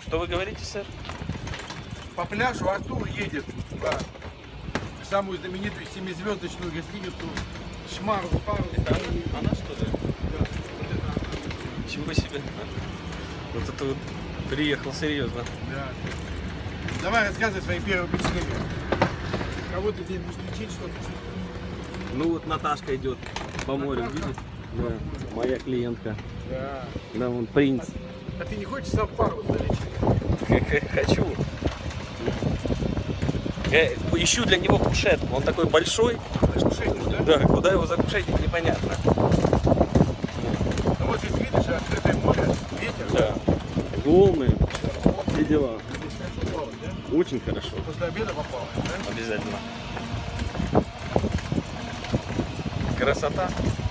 Что вы говорите, сэр? По пляжу Артур едет в самую знаменитую семизвездочную гостиницу Шмару Парус. Это она что ли? Да. Чего себе? Вот это вот приехал серьезно. Да. Давай рассказывай свои первые впечатления. Кого ты здесь будешь лечить, что ты чувствуешь? Ну вот Наташка идет по морю, Наташка? видишь? Да, моя клиентка. Да. Да, вон принц. А ты не хочешь сам парус залечить? Хочу. Я ищу для него кушетку. Он такой большой. Кушетник, да? Да, куда его закушетить, непонятно. Ну вот здесь видишь, открытое море, ветер. Да. Волны, все дела. Здесь хорошо плавать, да? Очень хорошо. После обеда попал, да? Обязательно. Красота.